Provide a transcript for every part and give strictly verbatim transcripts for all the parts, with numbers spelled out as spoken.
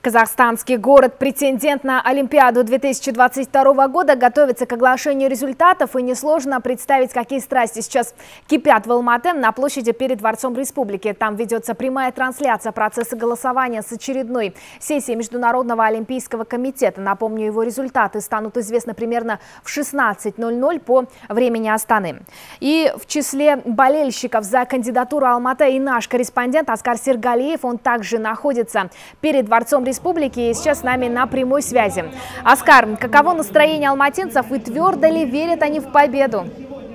Казахстанский город-претендент на Олимпиаду две тысячи двадцать второго года готовится к оглашению результатов, и несложно представить, какие страсти сейчас кипят в Алматы на площади перед Дворцом Республики. Там ведется прямая трансляция процесса голосования с очередной сессией Международного олимпийского комитета. Напомню, его результаты станут известны примерно в шестнадцать ноль ноль по времени Астаны. И в числе болельщиков за кандидатуру Алматы и наш корреспондент Аскар Сергалиев. Он также находится перед Дворцом Республики. Республики и сейчас с нами на прямой связи. Аскар, каково настроение алматинцев и твердо ли верят они в победу?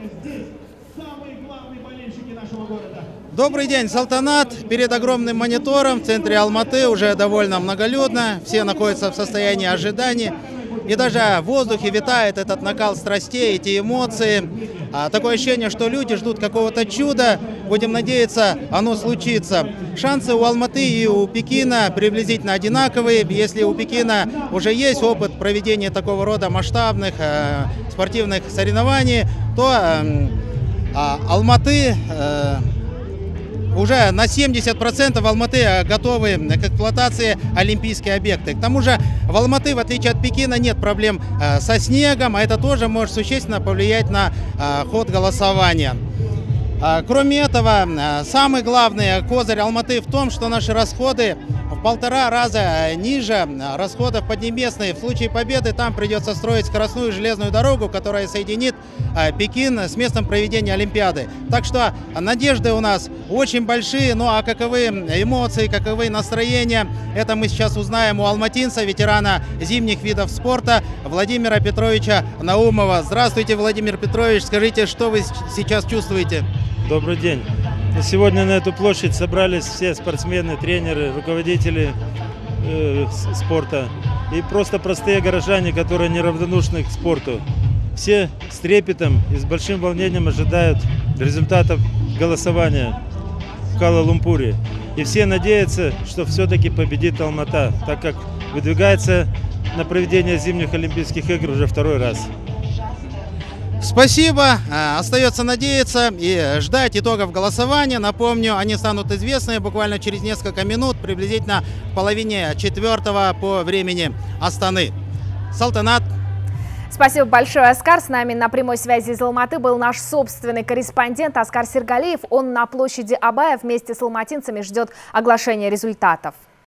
Добрый день, Салтанат. Перед огромным монитором в центре Алматы уже довольно многолюдно. Все находятся в состоянии ожидания. И даже в воздухе витает этот накал страстей, эти эмоции. А, такое ощущение, что люди ждут какого-то чуда. Будем надеяться, оно случится. Шансы у Алматы и у Пекина приблизительно одинаковые. Если у Пекина уже есть опыт проведения такого рода масштабных э, спортивных соревнований, то э, э, Алматы... Э, Уже на семьдесят процентов Алматы готовы к эксплуатации олимпийские объекты. К тому же в Алматы, в отличие от Пекина, нет проблем со снегом, а это тоже может существенно повлиять на ход голосования. Кроме этого, самый главный козырь Алматы в том, что наши расходы в полтора раза ниже расходов Поднебесной. В случае победы там придется строить скоростную железную дорогу, которая соединит Пекин с местом проведения Олимпиады. Так что надежды у нас очень большие, ну а каковы эмоции, каковы настроения, это мы сейчас узнаем у алматинца, ветерана зимних видов спорта Владимира Петровича Наумова. Здравствуйте, Владимир Петрович, скажите, что вы сейчас чувствуете? Добрый день. Сегодня на эту площадь собрались все спортсмены, тренеры, руководители э, спорта и просто простые горожане, которые неравнодушны к спорту. Все с трепетом и с большим волнением ожидают результатов голосования в Куала-Лумпуре. И все надеются, что все-таки победит Алмата, так как выдвигается на проведение зимних Олимпийских игр уже второй раз. Спасибо. Остается надеяться и ждать итогов голосования. Напомню, они станут известны буквально через несколько минут, приблизительно в половине четвертого по времени Астаны. Салтанат. Спасибо большое, Аскар. С нами на прямой связи из Алматы был наш собственный корреспондент Аскар Сергалиев. Он на площади Абая вместе с алматинцами ждет оглашения результатов.